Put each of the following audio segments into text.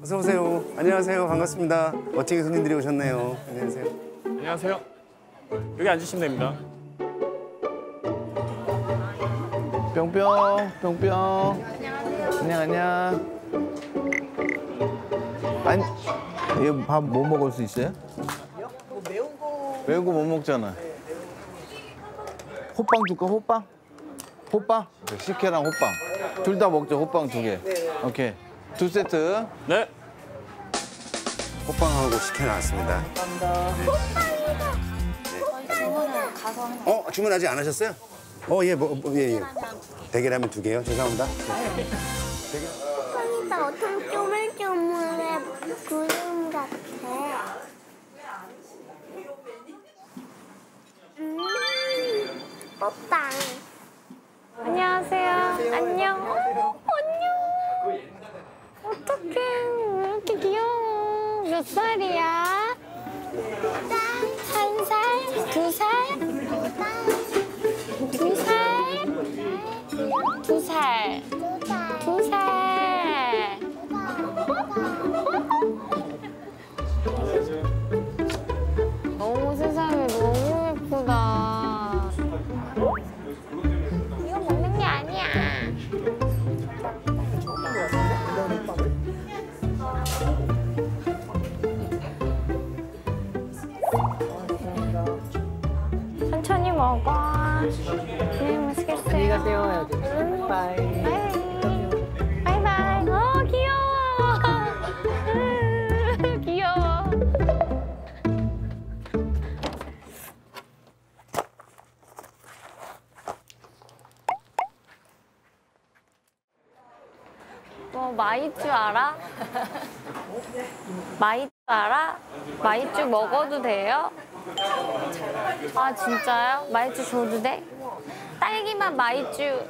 어서 오세요. 안녕하세요. 반갑습니다. 멋지게 손님들이 오셨네요. 안녕하세요. 안녕하세요. 여기 앉으시면 됩니다. 뿅뿅, 뿅뿅. 안녕. 아니, 얘 밥 뭐 먹을 수 있어요? 뭐 매운 거. 매운 거 못 먹잖아. 호빵 줄까, 호빵? 호빵? 식혜랑 호빵. 둘 다 먹죠, 호빵 2개. 오케이. 2세트. 네. 호빵하고 식혜 나왔습니다. 감사합니다. 주문을 가서 하는 거. 주문 아직 안 하셨어요? 예. 대게라면 2개요. 죄송합니다. 호빵이다 어떤 쪼물쪼물해 구름 같아. 호빵. 안녕하세요. 안녕. 안녕. 어떡해. 왜 이렇게 귀여워. 몇 살이야? 1살? 2살? 2살? 2살? 2살? 너무 세상에 너무 예쁘다. 이거 먹는 게 아니야. 천천히 먹어. 맛있겠어요. 안녕히 가세요. 바이. 바이바이. 귀여워. 귀여워. 마이쮸 알아? 마이쮸 알아? 마이쮸 먹어도 돼요? 아 진짜요? 마이쮸 줘도 돼? 딸기맛 마이쮸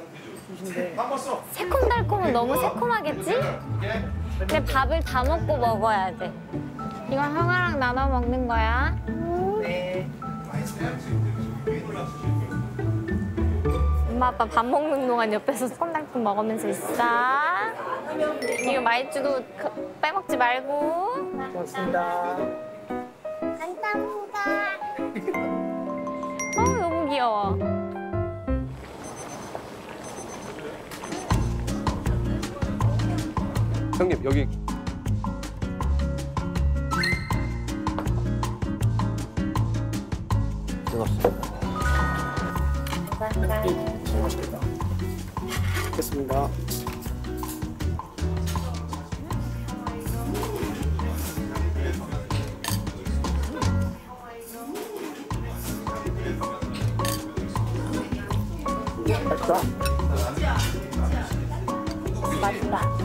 새콤달콤은 너무 새콤하겠지? 근데 밥을 다 먹고 먹어야 돼. 이건 형아랑 나눠 먹는 거야. 네. 엄마 아빠 밥 먹는 동안 옆에서 새콤달콤 먹으면서 있어. 이거 마이쮸도 빼먹지 말고. 고맙습니다. 감사합니다. 너무 귀여워. 형님 여기 됐습니다. 맛있다. 맛있다.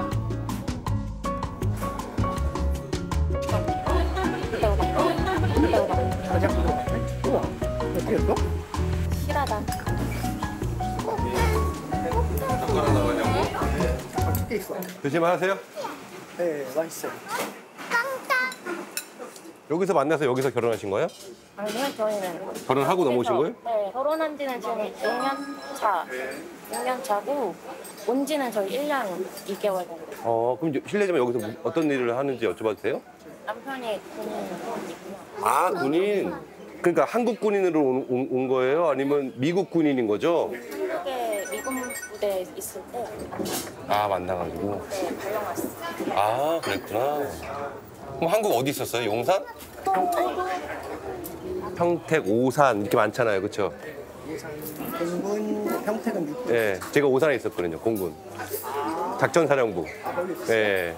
가장 부드럽네. 우와, 어떻게 했어? 실하다. 어떻게 있어? 드실만 하세요? 네, 맛있어요. 여기서 만나서 여기서 결혼하신 거예요? 아니요, 저희는. 결혼하고 넘어오신 거예요? 네, 결혼한 지는 지금 6년 차. 6년 차고, 온 지는 저희 1년 2개월 정도. 그럼 실례지만 여기서 어떤 일을 하는지 여쭤봐도 돼요? 남편이 군인. 아 군인. 그러니까 한국 군인으로 온 거예요? 아니면 미국 군인인 거죠? 한국에 미군 부대에 있을 때 만나가지고. 네, 발령왔어요. 아 그랬구나. 그럼 한국 어디 있었어요? 용산? 평택, 오산 이렇게 많잖아요, 그렇죠? 공군 평택은 육군. 네, 제가 오산에 있었거든요, 공군. 작전사령부. 네.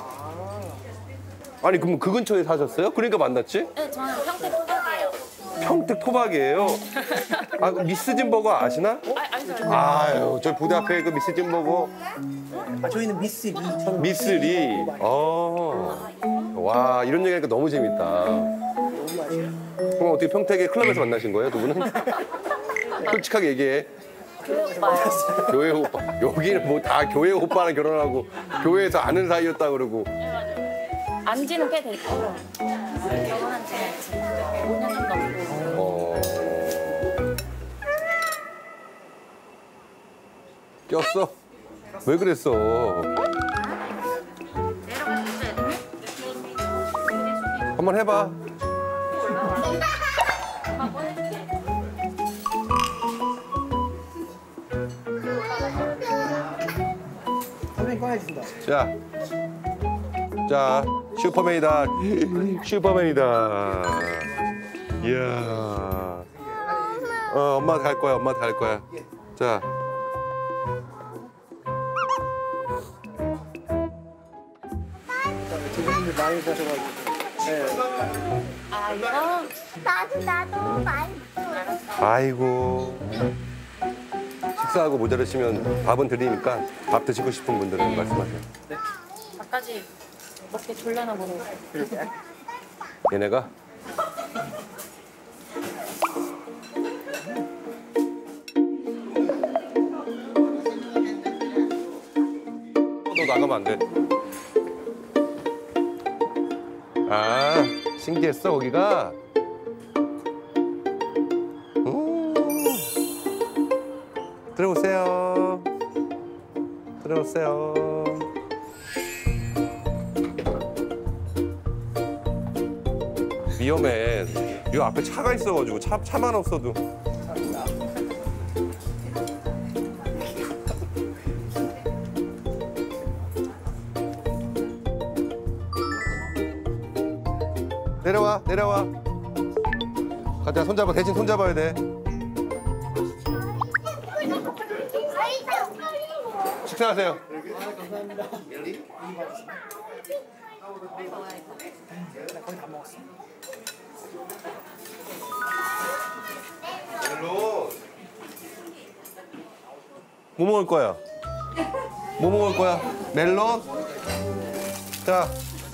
아니 그럼 그 근처에 사셨어요? 그러니까 만났지? 네, 저는 평택 토박이에요. 평택 토박이에요. 그럼 미스 짐버거 아시나? 알죠. 아유, 저 부대 앞에 그 미스 짐버거. 저희는 미스 리. 저는 미스 리. 와, 이런 얘기하니까 너무 재밌다. 너무 맛있어요. 그럼 어떻게 평택의 클럽에서 만나신 거예요, 두 분은? 솔직하게 얘기해. 교회 오빠. 여기는 뭐 다 교회 오빠랑 결혼하고 교회에서 아는 사이였다 그러고. 안지는 꽤 됐고 결혼한 지는 지금 5년 좀 넘고. 꼈어? 왜 그랬어? 내려갔어요. 한번 해봐. 선생님 꺼내주신다. 자, 슈퍼맨이다. 슈퍼맨이다. 이야. 엄마한테 갈 거야. 엄마한테 갈 거야. 자. 선생님들 많이 가셔가지고. 네. 아 이거 나도 많이 아이고. 식사하고 모자르시면 밥은 드리니까 밥 드시고 싶은 분들은 말씀하세요. 밥까지 먹게 졸려나 보네. 얘네가? 너 나가면 안 돼. 아, 신기했어, 거기가? 들어오세요. 들어오세요. 위험해. 이 앞에 차가 있어가지고 차만 없어도. 내려와, 내려와. 가자, 손잡아. 대신 손잡아야 돼. 식사하세요. 멜론. 뭐 먹을 거야? 뭐 먹을 거야? 멜론? 자.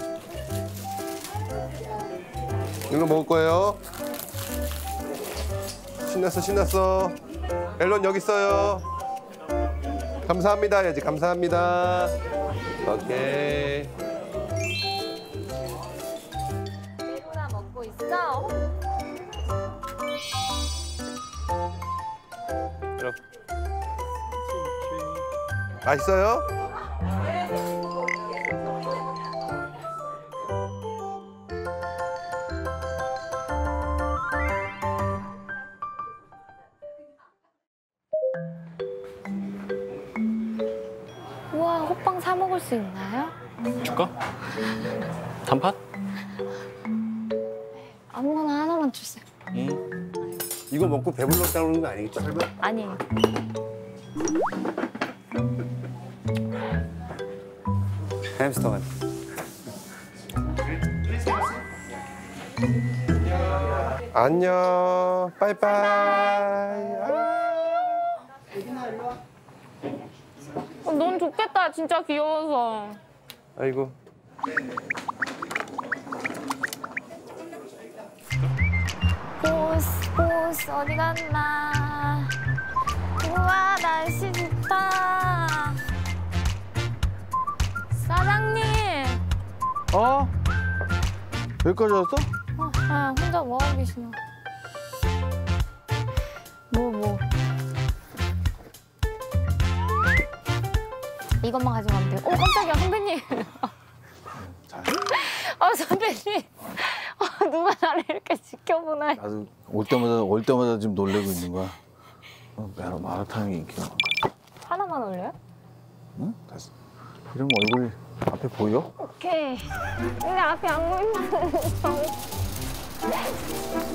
이거 먹을 거예요. 신났어, 신났어. 멜론 여기 있어요. 감사합니다 해야지. 감사합니다. 오케이. mel로나 먹고 있어? 이렇게. 맛있어요? 우와 호빵 사 먹을 수 있나요? 줄까? 단팥? 아무거나 하나만 주세요. 이거 먹고 배불렀다는 거 아니겠죠, 설마? 아니에요. 햄스터 같아. 안녕. 빠이빠이. 넌 좋겠다. 진짜 귀여워서. 아이고. 보스 어디 갔나? 우와 날씨 좋다. 사장님. 어? 여기까지 왔어? 아 혼자 뭐 하고 계시나? 뭐? 이것만 가져가면 돼요. 오 깜짝이야 선배님. 선배님. 누가 나를 이렇게 지켜보나요? 나도 올 때마다 지금 놀래고 있는 거야. 마라탕이 인기가 많아. 하나만 올려요? 응? 됐어. 이러면 얼굴이 앞에 보여? 오케이. 근데 앞에 안 보인다는 거.